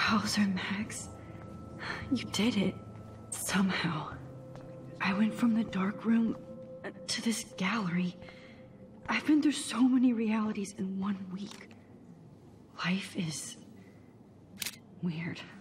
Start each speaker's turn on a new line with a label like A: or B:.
A: Hauser, Max. You did it. Somehow. I went from the dark room to this gallery. I've been through so many realities in 1 week. Life is weird.